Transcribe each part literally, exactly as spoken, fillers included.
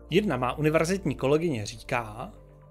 Jedna má univerzitní kolegyně říká,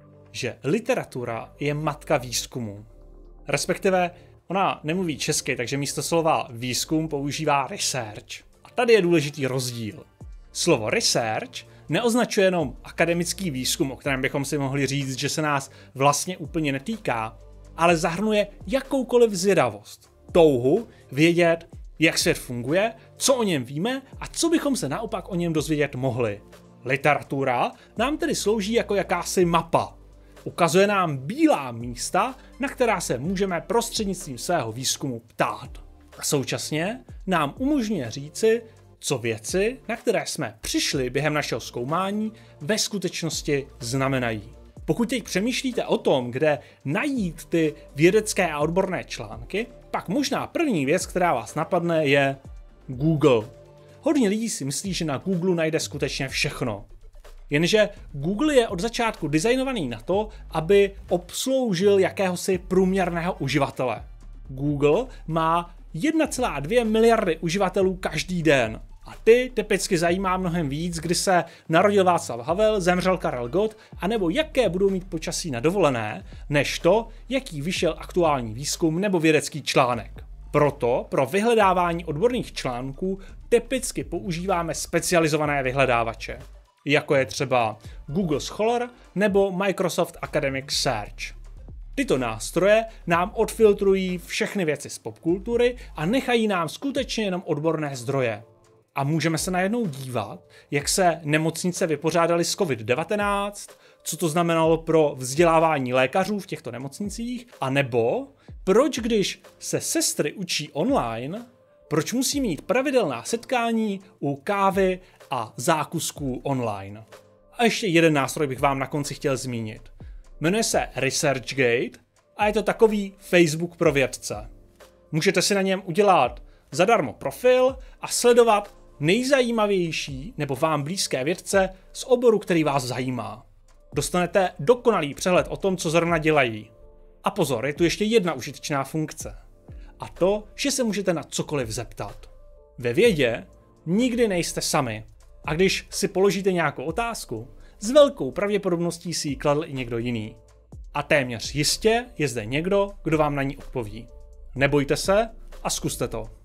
že literatura je matka výzkumu. Respektive ona nemluví česky, takže místo slova výzkum používá research. A tady je důležitý rozdíl. Slovo research neoznačuje jenom akademický výzkum, o kterém bychom si mohli říct, že se nás vlastně úplně netýká, ale zahrnuje jakoukoliv zvědavost, touhu vědět, jak svět funguje, co o něm víme a co bychom se naopak o něm dozvědět mohli. Literatura nám tedy slouží jako jakási mapa. Ukazuje nám bílá místa, na která se můžeme prostřednictvím svého výzkumu ptát. A současně nám umožňuje říci, co věci, na které jsme přišli během našeho zkoumání, ve skutečnosti znamenají. Pokud teď přemýšlíte o tom, kde najít ty vědecké a odborné články, pak možná první věc, která vás napadne, je Google. Hodně lidí si myslí, že na Google najde skutečně všechno. Jenže Google je od začátku designovaný na to, aby obsloužil jakéhosi průměrného uživatele. Google má jedna celá dvě miliardy uživatelů každý den. A ty typicky zajímá mnohem víc, kdy se narodil Václav Havel, zemřel Karel Gott, anebo jaké budou mít počasí na dovolené, než to, jaký vyšel aktuální výzkum nebo vědecký článek. Proto pro vyhledávání odborných článků typicky používáme specializované vyhledávače, jako je třeba Google Scholar nebo Microsoft Academic Search. Tyto nástroje nám odfiltrují všechny věci z popkultury a nechají nám skutečně jenom odborné zdroje. A můžeme se najednou dívat, jak se nemocnice vypořádaly s covid devatenáct, co to znamenalo pro vzdělávání lékařů v těchto nemocnicích, a nebo proč, když se sestry učí online, proč musí mít pravidelná setkání u kávy a zákusků online. A ještě jeden nástroj bych vám na konci chtěl zmínit. Jmenuje se ResearchGate a je to takový Facebook pro vědce. Můžete si na něm udělat zadarmo profil a sledovat nejzajímavější nebo vám blízké vědce z oboru, který vás zajímá. Dostanete dokonalý přehled o tom, co zrovna dělají. A pozor, je tu ještě jedna užitečná funkce. A to, že se můžete na cokoliv zeptat. Ve vědě nikdy nejste sami. A když si položíte nějakou otázku, s velkou pravděpodobností si ji kladl i někdo jiný. A téměř jistě je zde někdo, kdo vám na ní odpoví. Nebojte se a zkuste to.